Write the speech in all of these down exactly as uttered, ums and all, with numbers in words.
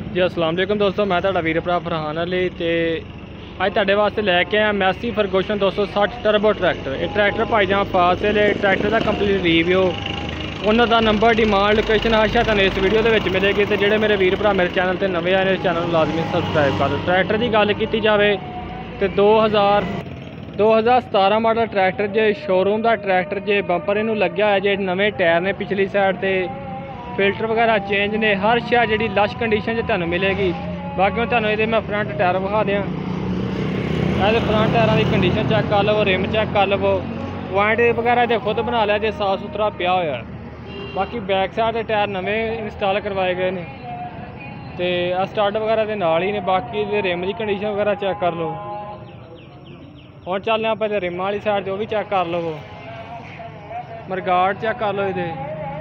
जी अस्सलाम वालेकुम दोस्तों, मैं तुहाडा वीर भरा फरहान अली ते अज तुहाडे वास्ते लैके आया मैसी फरगूसन दो सौ सठ टर्बो ट्रैक्टर। ये ट्रैक्टर भाईजान फासिल ट्रैक्टर का कंप्लीट रिव्यू उन्होंने नंबर डिमांड लोकेशन हर शा तुहानूं इस वीडियो के मिलेगी। तो जेडे मेरे वीर भरा मेरे चैनल पर नवे आए इस चैनल को लाजमी सबसक्राइब कर दो। ट्रैक्टर की गल की जाए तो दो हज़ार दो हज़ार सतारह मॉडल ट्रैक्टर जे शोरूम का ट्रैक्टर जे बंपर इनू लग्या है जे नवे टायर ने पिछली साइड से फिल्टर वगैरह चेंज ने हर शा जी लश कंडीशन तुहानूं मिलेगी। बाकी हूँ तुहानूं मैं फ्रंट टायर विखा दें। ये फ्रंट टायरों की कंडीशन चेक कर लवो, रिम चेक कर लवो, पॉइंट वगैरह तो खुद बना लिया जे साफ सुथरा पिया होया। बाकी बैक साइड के टायर नवे इंस्टॉल करवाए गए हैं तो स्टड वगैरह के नाल ही ने। बाकी रिम की कंडीशन वगैरह चेक कर लो। हुण चलने आप रिम वाली साइड से भी चेक कर लवो, मरगार्ड चेक कर लो। ये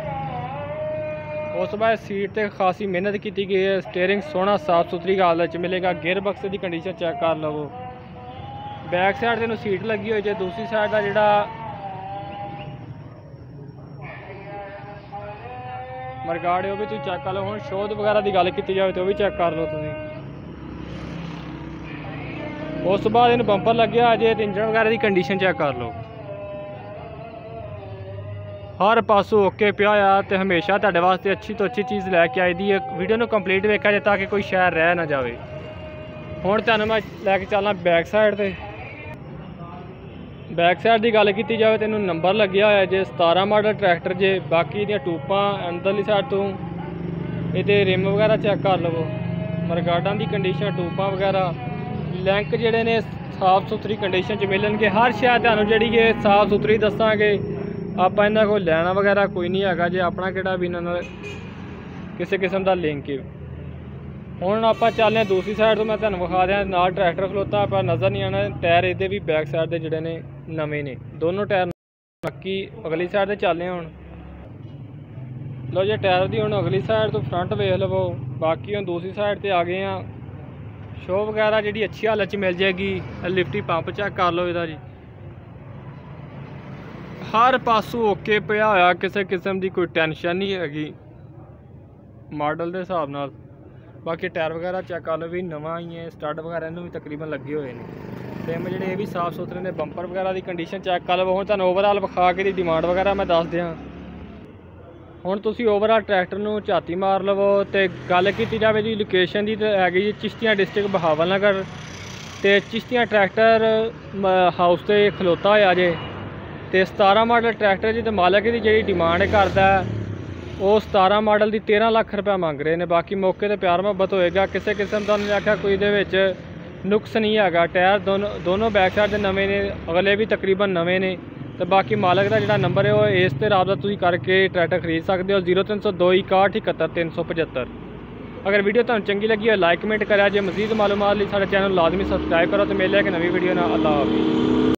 उस बाद सीट पर खासी मेहनत की गई है। स्टेयरिंग सोहना साफ सुथरी हालत मिलेगा। गेयर बक्स की कंडीशन चेक कर लवो। बैक साइड तेन सीट लगी हुई है। दूसरी साइड का जोड़ा मरगार्ड है वह भी तुम चेक कर लो। हम शोध वगैरह की गल की जाए तो भी चेक कर लो तुम। उस बाद इन बंपर लगे अजे तो इंजन वगैरह की कंडीशन चेक कर लो। हर पासों ओके पिया होया तो हमेशा तुहाडे वास्ते अच्छी तो अच्छी चीज़ लैके आई दी है। वीडियो को कंप्लीट वेखा जाए ताकि कोई शहर रह ना जाए। हुण तुहानूं मैं लैके चलना बैक साइड से। बैक साइड की गल की जाए तो नंबर लग्या होया जे सतारह मॉडल ट्रैक्टर जे। बाकी दी टूपां अंदरली साइड तो ये रिम वगैरह चेक कर लवो। मरगार्डां की कंडीशन, टूपां वगैरह, लैंक जिहड़े ने साफ सुथरी कंडीशन च मिलणगे। हर शै तुहानूं जिहड़ी है साफ सुथरी दसांगे। आप इन्हां कोल लैना वगैरह कोई नहीं है जे अपना किहड़ा भी इन्हां नाल किसी किस्म का लिंक है। हुण आपां चलने दूसरी साइड तो मैं तुहानूं विखा दियां नाल ट्रैक्टर खलोता पर नज़र नहीं आना। टायर इहदे भी बैक साइड के जिहड़े ने नवे ने दोनों टायर। बाकी अगली साइड से चलने हुण लो जी टायर की। हुण अगली साइड तो फ्रंट वेख लवो। बाकी हम दूसरी साइड पर आ गए हैं। शो वगैरह जी अच्छी हालत मिल जाएगी। लिफ्टी पंप चेक कर लो इहदा जी। हर पासों ओके पिया होया, किसी किस्म की कोई टेंशन नहीं हैगी मॉडल के हिसाब नाल। बाकी टायर वगैरह चेक कर लो भी नवा ही है। स्टड वगैरह इन्हूं भी तकरीबन लगे हुए हैं। रिम जिहड़े भी साफ सुथरे ने। बंपर वगैरह की कंडीशन चेक कर लो। हुण तुहानूं ओवरऑल विखा के डिमांड वगैरह मैं दस दियां। हुण तुसीं ओवरऑल ट्रैक्टर नूं झाती मार लवो। तो गल की जाए जी लोकेशन की तो हैगी जी चिश्तियां डिस्ट्रिक्ट बहावल नगर। तो चिश्तियां ट्रैक्टर हाउस से खलोता होया जे। तो सतारह मॉडल ट्रैक्टर जी तो मालक की जी डिमांड करता है वो सतारह मॉडल की तेरह लाख रुपया मंग रहे हैं। बाकी मौके पर प्यार मुहब्बत होएगा। किसी किस्म का उन्होंने आख्या कोई ये नुक्स नहीं है। टायर दोनों दोनों बैक साइड के नवे ने, अगले भी तकरीबन नवे ने। तो बाकी मालक का जोड़ा नंबर है वो इस पर राबता तुम करके ट्रैक्टर खरीद सकते हो। जीरो तीन सौ दो इकाठ इकहत्तर तीन सौ पचहत्तर। अगर वीडियो तुहानूं चंगी लगी है लाइक कमेंट करा जे। मजीद मालूमात लई साडे चैनल लाजमी सबसक्राइब करो। तो मिले एक नवी वीडियो नाल। अल्लाह हाफिज़।